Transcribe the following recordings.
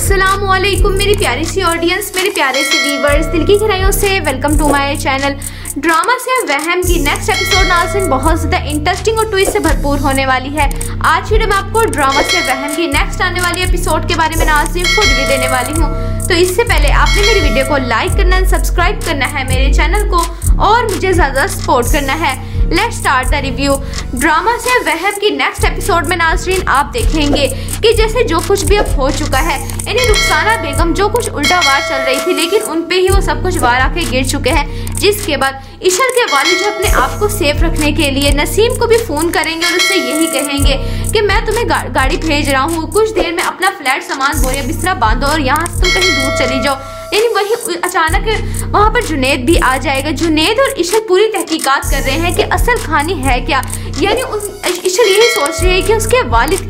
अस्सलामुअलैकुम मेरी प्यारी सी ऑडियंस, मेरे प्यारे से व्यूवर्स, दिल की गहराइयों से welcome to my channel. Drama से वहम की नेक्स्ट एपिसोड नाज़रीन बहुत ज़्यादा इंटरेस्टिंग और ट्विस्ट से भरपूर होने वाली है। आज वीडियो में आपको ड्रामा से वहम की नेक्स्ट आने वाली एपिसोड के बारे में नाज़रीन खुद भी देने वाली हूँ। तो इससे पहले आपने मेरी वीडियो को लाइक करना, सब्सक्राइब करना है मेरे चैनल को और मुझे ज़्यादा सपोर्ट करना है। Let's start the review. Drama से वहम की नेक्स्ट एपिसोड में नाज़रीन आप देखेंगे कि जैसे जो कुछ भी अब हो चुका है, यानी रुखसाना बेगम जो कुछ उल्टा वार चल रही थी लेकिन उन पे ही वो सब कुछ वार आके गिर चुके हैं। जिसके बाद इशल के वालिद जो अपने आप को सेफ रखने के लिए नसीम को भी फ़ोन करेंगे और उससे यही कहेंगे कि मैं तुम्हें गाड़ी भेज रहा हूँ, कुछ देर में अपना फ्लैट सामान बोरिया बिस्तरा बांधो और यहाँ से तुम कहीं दूर चली जाओ। यानी वही अचानक वहाँ पर जुनैद भी आ जाएगा। जुनैद और इशल पूरी तहकीकात कर रहे हैं कि असल कहानी है क्या। यानी इशल यही सोच रही है कि उसके वालिद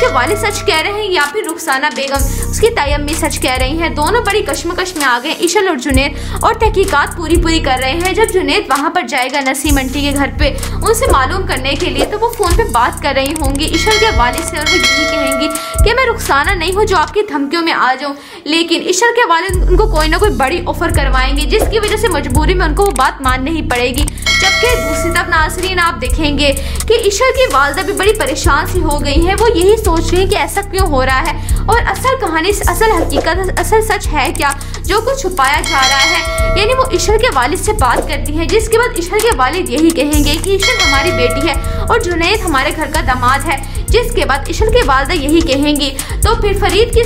सच कह रहे हैं या फिर रुखसाना बेगम उसकी ताई अम्मी सच कह रही हैं। दोनों बड़ी कश्मकश में आ गए इशल और जुनैद और तहकीकात पूरी कर रहे हैं। जब जुनैद वहाँ पर जाएगा नसीम आंटी के घर पे उनसे मालूम करने के लिए, तो वो फ़ोन पे बात कर रही होंगी इशल के वालिद से और वो यही कहेंगी कि मैं रुखसाना नहीं हूँ जो आपकी धमकियों में आ जाऊँ। लेकिन इशल के वालिद उनको कोई ना कोई बड़ी ऑफर करवाएंगे जिसकी वजह से मजबूरी में उनको वो बात माननी ही पड़ेगी। जबकि दूसरी तरफ नाज़रीन आप देखेंगे कि इशल की वालदा भी बड़ी परेशान सी हो गई है। वो यही सोच रही है कि ऐसा क्यों हो रहा है और असल कहानी, असल हकीकत, असल सच है क्या जो कुछ छुपाया जा रहा है। यानी वो इशल के वालिद से बात करती है जिसके बाद इशल के वालिद यही कहेंगे कि इशल हमारी बेटी है और जुनैद हमारे घर का दामाद है। जिसके बाद इशल के वालदा यही कहेंगी तो फिर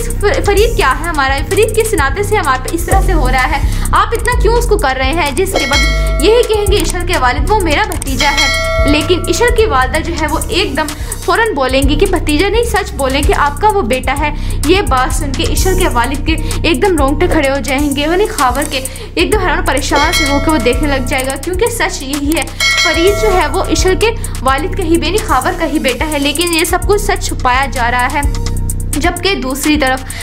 फरीद क्या है हमारा, फरीद किस नाते से हमारे पे इस तरह से हो रहा है, आप इतना क्यों उसको कर रहे हैं। जिसके बाद यही कहेंगे इशल के वालिद वो मेरा भतीजा है। लेकिन इशल की वालदा जो है वो एकदम फौरन बोलेंगी कि भतीजा नहीं, सच बोलें कि आपका वो बेटा है। ये बात सुन के इशल के वालिद के एकदम रोंगटे खड़े हो जाएंगे। यानी खावर के एकदम हैरान परेशान से होकर वो देखने लग जाएगा क्योंकि सच यही है, फरीद जो है वो इशल के वालिद का ही बेनी खावर का ही बेटा है। लेकिन ये सब कुछ सच छुपाया जा रहा है। जबकि दूसरी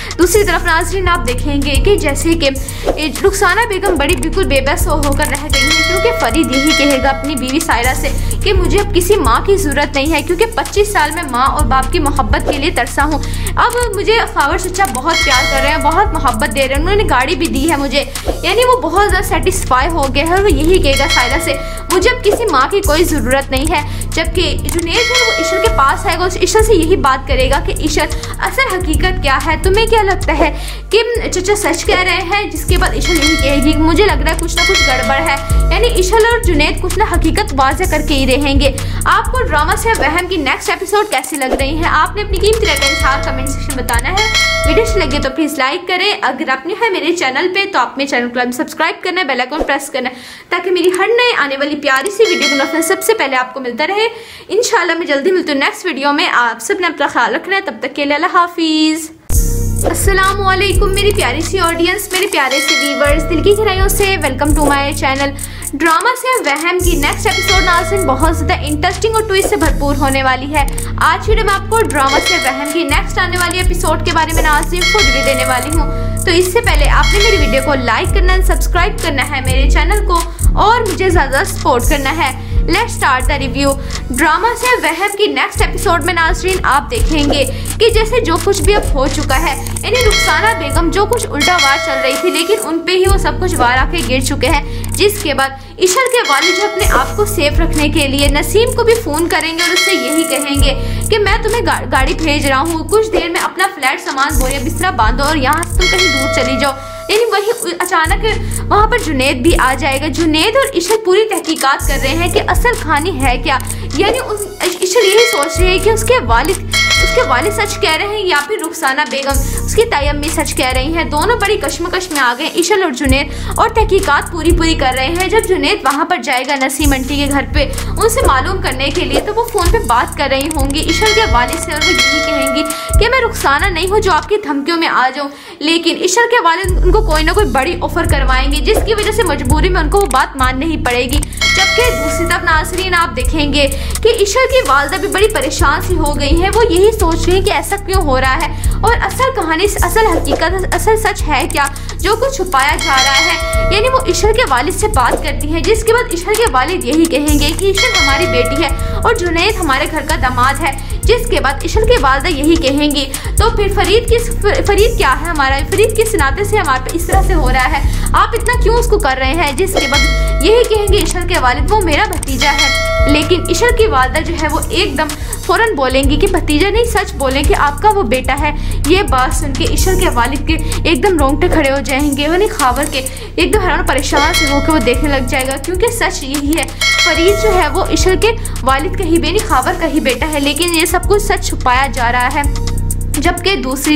तरफ नाज़रीन आप देखेंगे कि जैसे कि रुखसाना बेगम बड़ी बिल्कुल बेबस होकर रह गई है क्योंकि फरीद यही कहेगा अपनी बीवी सायरा से कि मुझे अब किसी माँ की ज़रूरत नहीं है क्योंकि 25 साल में माँ और बाप की मोहब्बत के लिए तरसा हूँ। अब मुझे खावर चचा बहुत प्यार कर रहे हैं, बहुत मोहब्बत दे रहे हैं, उन्होंने गाड़ी भी दी है मुझे। यानी वो बहुत ज़्यादा सेटिस्फाई हो गया है और वो यही कहेगा सायरा से मुझे अब किसी माँ की कोई ज़रूरत नहीं है। जबकि जुनैद है वो इशल के पास आएगा, उस इशल से यही बात करेगा कि इशल असल हकीकत क्या है, तुम्हें क्या लगता है कि चचा सच कह रहे हैं। जिसके बाद इशल यही कहेगी मुझे लग रहा है कुछ ना कुछ गड़बड़ है। यानी इशल और जुनैद कुछ ना हकीकत वाज़ेह करके ही रहेंगे। आपको ड्रामा से वहम की नेक्स्ट एपिसोड कैसी लग रही है, आपने अपनी कीमती राय का इज़हार कमेंट सेक्शन में बताना है। वीडियो अच्छी लगे तो प्लीज़ लाइक करें। अगर आपने है मेरे चैनल पे तो आप मेरे चैनल को सब्सक्राइब करना है, बेल आइकन प्रेस करना है ताकि मेरी हर नए आने वाली प्यारी सी वीडियो को सबसे पहले आपको मिलता रहे। इंशाल्लाह मैं जल्दी मिलती हूँ नेक्स्ट वीडियो में। आप सब ने अपना ख्याल रखना है, तब तक के लिए अल्लाह हाफिज़। अस्सलामुअलैकुम मेरी प्यारी सी ऑडियंस, मेरे प्यारे से व्यूवर्स, दिल की गहराइयों से welcome to my channel. Drama से वहम की नेक्स्ट एपिसोड नाज़रीन बहुत ज़्यादा इंटरेस्टिंग और ट्विस्ट से भरपूर होने वाली है। आज वीडियो में आपको ड्रामा से वहम की नेक्स्ट आने वाली एपिसोड के बारे में नाज़रीन खुद भी देने वाली हूँ। तो इससे पहले आपने मेरी वीडियो को लाइक करना, सब्सक्राइब करना है मेरे चैनल को और मुझे ज़्यादा सपोर्ट करना है। Let's start the review. Drama से वहम की नेक्स्ट एपिसोड में नाज़रीन आप देखेंगे कि जैसे जो कुछ भी अब हो चुका है, यानी रुखसाना बेगम जो कुछ उल्टा वार चल रही थी लेकिन उन पे ही वो सब कुछ वार आके गिर चुके हैं। जिसके बाद इशल के वालिद जो अपने आप को सेफ रखने के लिए नसीम को भी फ़ोन करेंगे और उससे यही कहेंगे कि मैं तुम्हें गाड़ी भेज रहा हूँ, कुछ देर में अपना फ्लैट सामान बोरिया बिस्तरा बांधो और यहाँ से तुम कहीं दूर चली जाओ। यानी वही अचानक वहाँ पर जुनैद भी आ जाएगा। जुनैद और इशल पूरी तहकीकात कर रहे हैं कि असल कहानी है क्या। यानी इशल यही सोच रही है कि उसके वालिद सच कह रहे हैं या फिर रुखसाना बेगम उसकी ताई अम्मी सच कह रही हैं। दोनों बड़ी कश्मकश में आ गए इशल और जुनैद और तहकीकात पूरी कर रहे हैं। जब जुनैद वहाँ पर जाएगा नसीम आंटी के घर पे उनसे मालूम करने के लिए, तो वो फ़ोन पे बात कर रही होंगी इशल के वालिद से और वो यही कहेंगी कि मैं रुखसाना नहीं हूँ जो आपकी धमकियों में आ जाऊँ। लेकिन इशल के वालिद उनको कोई ना कोई बड़ी ऑफर करवाएंगे जिसकी वजह से मजबूरी में उनको वो बात माननी ही पड़ेगी। जबकि दूसरी तरफ नाज़रीन आप देखेंगे कि इशल की वालदा भी बड़ी परेशान सी हो गई है। वो यही सोच रही है कि ऐसा क्यों हो रहा है और असल कहानी, असल हकीकत, असल सच है क्या जो कुछ छुपाया जा रहा है। यानी वो इशल के वालिद से बात करती है जिसके बाद इशल के वालिद यही कहेंगे कि इशल हमारी बेटी है और जुनैद हमारे घर का दामाद है। जिसके बाद इशल की वालदा यही कहेंगी तो फिर फरीद क्या है हमारा, फरीद किस नाते से हमारे पे इस तरह से हो रहा है, आप इतना क्यों उसको कर रहे हैं। जिसके बाद यही कहेंगे इशल के वालिद वो मेरा भतीजा है। लेकिन इशल की वालदा जो है वो एकदम फौरन बोलेंगी कि भतीजा नहीं, सच बोलें कि आपका वो बेटा है। ये बात सुन के इशल के वालिद के एकदम रोंगटे खड़े हो जाएंगे, वो नहीं खावर के एकदम हैरान परेशान से होकर वो देखने लग जाएगा, क्योंकि सच यही है फरीद जो है वो इशल के वालिद का ही बेनी खावर का ही बेटा है। लेकिन ये सब कुछ सच छुपाया जा रहा है। जबकि दूसरी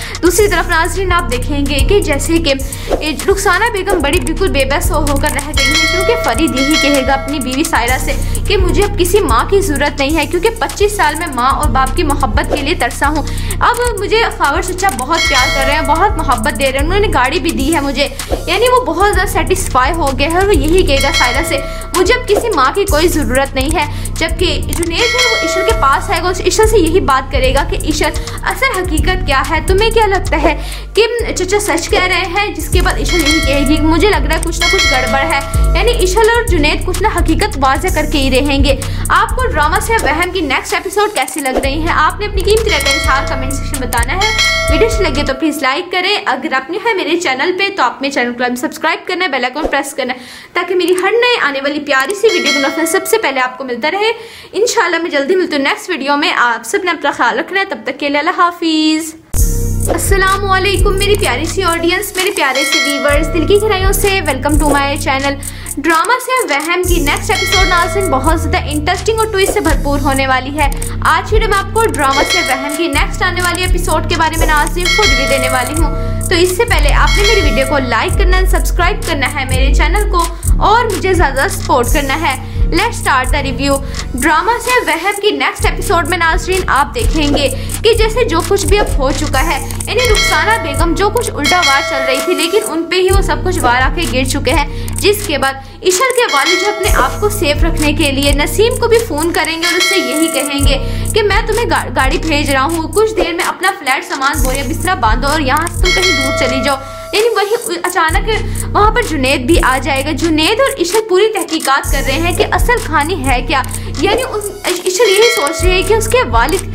तरफ नाज़रीन आप देखेंगे कि जैसे कि रुखसाना बेगम बड़ी बिल्कुल बेबस होकर रह गई है, क्योंकि फरीद यही कहेगा अपनी बीवी सायरा से कि मुझे अब किसी माँ की ज़रूरत नहीं है, क्योंकि 25 साल में माँ और बाप की मोहब्बत के लिए तरसा हूँ। अब मुझे खावर चचा बहुत प्यार कर रहे हैं, बहुत मोहब्बत दे रहे हैं, उन्होंने गाड़ी भी दी है मुझे, यानी वो बहुत ज़्यादा सेटिस्फाई हो गए हैं। और वो यही कहेगा सायरा से मुझे अब किसी माँ की कोई ज़रूरत नहीं है। जबकि जुनैद है वो इशल के पास आएगा, उस इशल से यही बात करेगा कि इशल असल हकीकत क्या है, तुम्हें क्या लगता है कि चचा सच कह रहे हैं। जिसके बाद इशल यही कहेगी मुझे लग रहा है कुछ ना कुछ गड़बड़ है, यानी इशल और जुनैद कुछ ना हकीकत वाज़ेह करके ही रहेंगे। आपको ड्रामा से वहम की नेक्स्ट एपिसोड कैसी लग रही है, आपने अपनी कीमती राय का इज़हार कमेंट सेक्शन में बताना है। वीडियो अच्छी लगे तो प्लीज़ लाइक करें, अगर आप न्यू है मेरे चैनल पे तो आप मेरे चैनल को सब्सक्राइब करना है, बेल आइकन प्रेस करना है, ताकि मेरी हर नए आने वाली प्यारी सी वीडियो का सबसे पहले आपको मिलता रहे। इंशाल्लाह मैं जल्दी मिलती हूँ नेक्स्ट वीडियो में। आप सब ने अपना ख्याल रखना है, तब तक के लिए अल्लाह हाफिज़। अस्सलामुअलैकुम मेरी प्यारी सी ऑडियंस, मेरे प्यारे से व्यूवर्स, दिल की गहराइयों से welcome to my channel. Drama से वहम की नेक्स्ट एपिसोड नाज़रीन बहुत ज़्यादा इंटरेस्टिंग और ट्विस्ट से भरपूर होने वाली है। आज वीडियो में आपको ड्रामा से वहम की नेक्स्ट आने वाली एपिसोड के बारे में नाज़रीन फुल रिव्यू देने वाली हूँ। तो इससे पहले आपने मेरी वीडियो को लाइक करना, सब्सक्राइब करना है मेरे चैनल को और मुझे ज़्यादा सपोर्ट करना है। Let's start the review. Drama से वहम की नेक्स्ट एपिसोड में नाज़रीन आप देखेंगे कि जैसे जो कुछ भी अब हो चुका है, यानी रुखसाना बेगम जो कुछ उल्टा वार चल रही थी, लेकिन उन पे ही वो सब कुछ वार आके गिर चुके हैं। जिसके बाद इशल के वालिद जो अपने आप को सेफ रखने के लिए नसीम को भी फ़ोन करेंगे और उससे यही कहेंगे कि मैं तुम्हें गाड़ी भेज रहा हूँ, कुछ देर में अपना फ्लैट सामान बोरिया बिस्तरा बांधो और यहाँ से तुम कहीं दूर चली जाओ। यानी वही अचानक वहाँ पर जुनैद भी आ जाएगा। जुनैद और इशल पूरी तहकीकात कर रहे हैं कि असल कहानी है क्या, यानी इशल यही सोच रही है कि उसके वालिद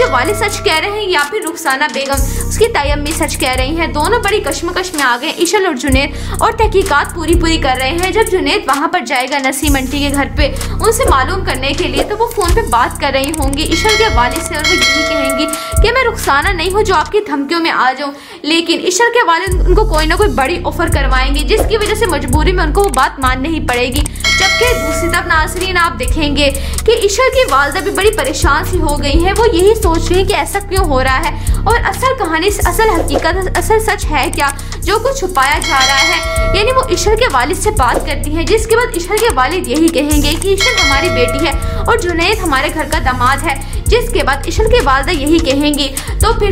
सच कह रहे हैं या फिर रुखसाना बेगम उसकी ताई अम्मी सच कह रही हैं। दोनों बड़ी कश्मकश में आ गए इशल और जुनैद और तहकीकात पूरी कर रहे हैं। जब जुनैद वहाँ पर जाएगा नसीम आंटी के घर पे उनसे मालूम करने के लिए, तो वो फ़ोन पे बात कर रही होंगी इशल के वालिद से और वो यही कहेंगी कि मैं रुखसाना नहीं हूँ जो आपकी धमकियों में आ जाऊँ। लेकिन इशल के वालिद उनको कोई ना कोई बड़ी ऑफर करवाएंगे, जिसकी वजह से मजबूरी में उनको वो बात माननी ही पड़ेगी। जबकि दूसरी तरफ नाज़रीन आप देखेंगे कि इशल की वालदा भी बड़ी परेशान सी हो गई है, वो यही सोच रही है कि ऐसा क्यों हो रहा है और असल कहानी, असल हकीकत, असल सच है क्या जो कुछ छुपाया जा रहा है। यानी वो इशल के वालिद से बात करती है, जिसके बाद इशल के वालिद यही कहेंगे कि इशल हमारी बेटी है और जुनैद हमारे घर का दामाद है। जिसके बाद इशल के वालदा यही कहेंगी तो फिर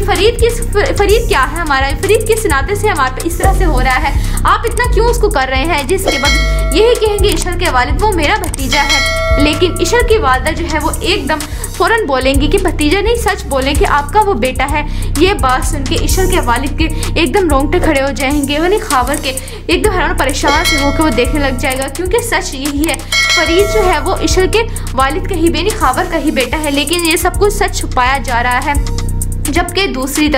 फरीद क्या है हमारा, फरीद किस नाते से हमारे पे इस तरह से हो रहा है, आप इतना क्यों उसको कर रहे हैं। जिसके बाद यही कहेंगे इशल के वालिद वो मेरा भतीजा है। लेकिन इशल की वालदा जो है वो एकदम फौरन बोलेंगी कि भतीजा नहीं, सच बोलें कि आपका वो बेटा है। ये बात सुन के इशल के वालिद के एकदम रोंगटे खड़े हो जाएंगे, वो नहीं खावर के एकदम हैरान परेशान से होकर वो देखने लग जाएगा, क्योंकि सच यही है फरीद जो है वो इशल के वालिद का ही बेनी खावर का ही बेटा है। लेकिन ये सब कुछ सच छुपाया जा रहा है। जबकि दूसरी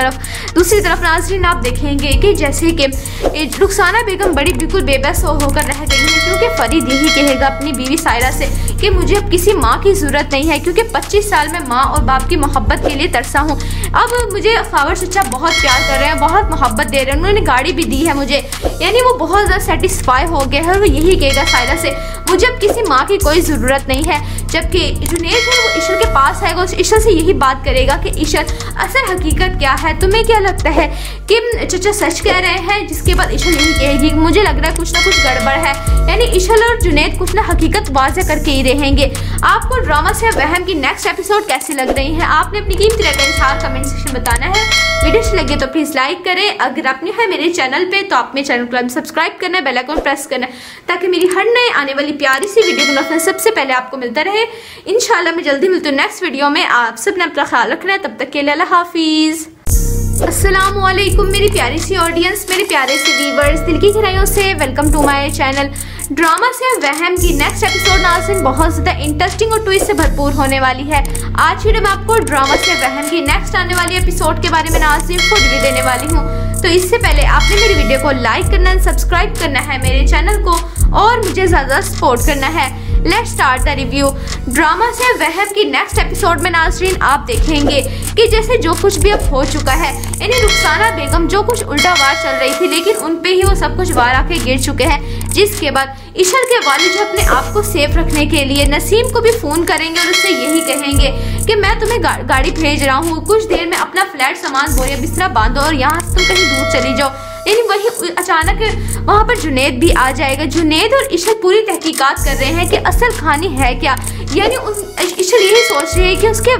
तरफ नाज़रीन आप देखेंगे कि जैसे कि रुखसाना बेगम बड़ी बिल्कुल बेबस होकर रह गई है, क्योंकि फरीद यही कहेगा अपनी बीवी सायरा से कि मुझे अब किसी माँ की ज़रूरत नहीं है, क्योंकि 25 साल में माँ और बाप की मोहब्बत के लिए तरसा हूँ। अब मुझे खावर चचा बहुत प्यार कर रहे हैं, बहुत मोहब्बत दे रहे हैं, उन्होंने गाड़ी भी दी है मुझे, यानी वो बहुत ज़्यादा सेटिस्फाई हो गए हैं और वो यही कहेगा सायरा से मुझे अब किसी माँ की कोई ज़रूरत नहीं है। जबकि जुनैद है वो इशल के पास आएगा, उस इशल से यही बात करेगा कि इशल असल हकीकत क्या है, तुम्हें क्या लगता है कि चचा सच कह रहे हैं। जिसके बाद इशल यही कहेगी मुझे लग रहा है कुछ ना कुछ गड़बड़ है, यानी इशल और जुनैद कुछ ना हकीकत वाज़ेह करके ही रहेंगे। आपको ड्रामा से वहम की नेक्स्ट एपिसोड कैसी लग रही है, आपने अपनी कीमती राय का इज़हार कमेंट सेक्शन में बताना है। वीडियो अच्छी लगे तो प्लीज़ लाइक करें, अगर आप न्यू है मेरे चैनल पे तो आप मेरे चैनल को सब्सक्राइब करना है, बेल आइकन प्रेस करना है, ताकि मेरी हर नए आने वाली प्यारी सी वीडियो का सबसे पहले आपको मिलता रहे। इंशाल्लाह मैं जल्दी मिलती हूँ नेक्स्ट वीडियो में। आप सब ने अपना ख्याल रखना है, तब तक के लिए अल्लाह हाफिज़। अस्सलामुअलैकुम मेरी प्यारी सी ऑडियंस, मेरे प्यारे से व्यूवर्स, दिल की गहराइयों से welcome to my channel. Drama से वहम की नेक्स्ट एपिसोड नाज़रीन बहुत ज़्यादा इंटरेस्टिंग और ट्विस्ट से भरपूर होने वाली है। आज वीडियो में आपको ड्रामा से वहम की नेक्स्ट आने वाली एपिसोड के बारे में नाज़रीन को रिव्यू देने वाली हूँ। तो इससे पहले आपने मेरी वीडियो को लाइक करना है, सब्सक्राइब करना है मेरे चैनल को और मुझे ज़्यादा सपोर्ट करना है। Let's start the review. Drama से वहम की नेक्स्ट एपिसोड में नाज़रीन आप देखेंगे कि जैसे जो कुछ भी अब हो चुका है, यानी रुखसाना बेगम जो कुछ उल्टा वार चल रही थी लेकिन उन पे ही वो सब कुछ वार आके गिर चुके हैं, जिसके बाद इशर के वालिद जो अपने आप को सेफ रखने के लिए नसीम को भी फ़ोन करेंगे और उससे यही कहेंगे कि मैं तुम्हें गाड़ी भेज रहा हूँ, कुछ देर में अपना फ्लैट सामान बोरिया बिस्तरा बांधो और यहाँ से तुम कहीं दूर चली जाओ। यानी वही अचानक वहाँ पर जुनैद भी आ जाएगा। जुनैद और इशर पूरी तहकीकात कर रहे हैं कि असल कहानी है क्या। यानी इशर यही सोच रही है कि उसके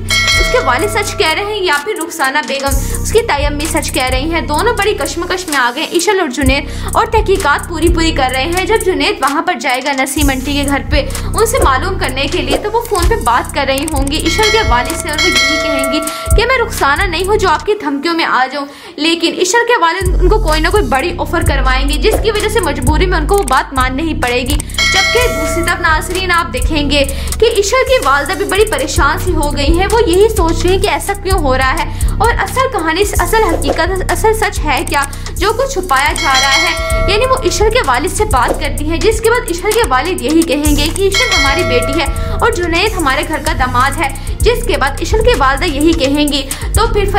वालिद सच कह रहे हैं या फिर रुखसाना बेगम उसकी ताई अम्मी सच कह रही हैं। दोनों बड़ी कश्मकश में आ गए इशर और जुनैद और तहकीकात पूरी कर रहे हैं। जब जुनैद वहाँ पर जाएगा नसीम आंटी के घर पे उनसे मालूम करने के लिए, तो वो फ़ोन पे बात कर रही होंगी इशर के वालिद से और वो यही कहेंगी कि मैं रुखसाना नहीं हूँ जो आपकी धमकियों में आ जाऊँ। लेकिन इशर के वालिद उनको कोई ना कोई बड़ी ऑफर करवाएंगे जिसकी वजह से मजबूरी में उनको वो बात माननी ही पड़ेगी। जबकि दूसरी तरफ नाज़रीन आप देखेंगे कि इशर की वालदा भी बड़ी परेशान सी हो गई है। वो यही सोच रही है कि ऐसा क्यों हो रहा है और असल कहानी, असल हकीकत, असल सच है क्या जो कुछ छुपाया जा रहा है। यानी वो इशर के वालिद से बात करती है, जिसके बाद इशर के वालिद यही कहेंगे कि इशर हमारी बेटी है और जुनैद हमारे घर का दामाद है। जिसके बाद इशर के वालदा यही कहेंगी तो फिर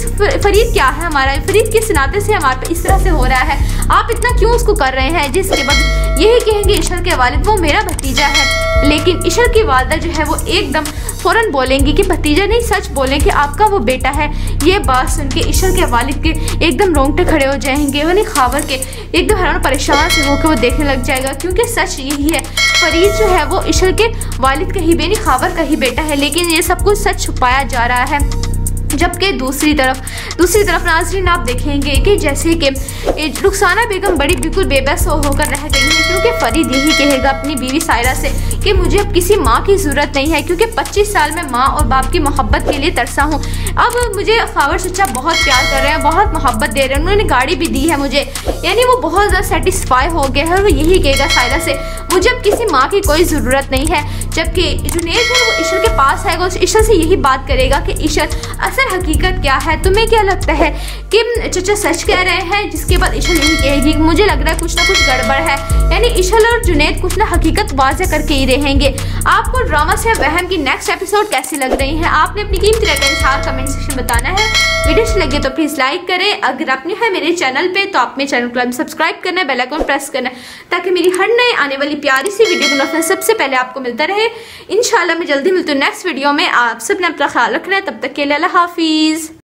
फरीद क्या है हमारा, फरीद किस नाते से हमारे पे इस तरह से हो रहा है, आप इतना क्यों उसको कर रहे हैं। जिसके बाद यही कहेंगे इशर के वालिद वो मेरा भतीजा है। लेकिन इशर की वालदा जो है वो एकदम फौरन बोलेंगी कि भतीजा नहीं, सच बोलें कि आपका वो बेटा है। ये बात सुन के इशर के वालिद के एकदम रोंगटे खड़े हो जाएंगे। वो नहीं खावर के एकदम हैरान परेशान से होकर वो देखने लग जाएगा, क्योंकि सच यही है फरीद जो है वो इशर के वालिद का ही बेनी खावर का ही बेटा है। लेकिन ये सब कुछ सच छुपाया जा रहा है। जबकि दूसरी तरफ नाज़रीन आप देखेंगे कि जैसे कि रुखसाना बेगम बड़ी बिल्कुल बेबस होकर रह गई है, क्योंकि फरीद यही कहेगा अपनी बीवी सायरा से कि मुझे अब किसी माँ की ज़रूरत नहीं है, क्योंकि 25 साल में माँ और बाप की मोहब्बत के लिए तरसा हूँ। अब मुझे खावर चचा बहुत प्यार कर रहे हैं, बहुत मोहब्बत दे रहे हैं, उन्होंने गाड़ी भी दी है मुझे। यानी वो बहुत ज़्यादा सेटिस्फाई हो गया है और वो यही कहेगा सायरा से मुझे अब किसी माँ की कोई ज़रूरत नहीं है। जबकि जुनैद है वो इशर के पास आएगा और इशर से यही बात करेगा कि इशर असल हकीकत क्या है, तुम्हें क्या लगता है कि चचा सच कह रहे हैं। जिसके बाद इशर यही कहेगी मुझे लग रहा है कुछ ना कुछ गड़बड़ है। यानी इशर और जुनैद कुछ ना हकीकत वाज़ेह करके ही रहेंगे। आपको ड्रामा से वहम की नेक्स्ट एपिसोड कैसी लग रही है, आपने अपनी कीमती राय का इज़हार कमेंट सेक्शन में बताना है। वीडियो अच्छी लगे तो प्लीज़ लाइक करें। अगर आप न्यू है मेरे चैनल पे तो आप मेरे चैनल को सब्सक्राइब करना है, बेल आइकन प्रेस करना है, ताकि मेरी हर नए आने वाली प्यारी सी वीडियो को सबसे पहले आपको मिलता रहे। इंशाल्लाह मैं जल्दी मिलती हूँ नेक्स्ट वीडियो में। आप सब ने अपना ख्याल रखना है, तब तक के लिए अल्लाह हाफिज़।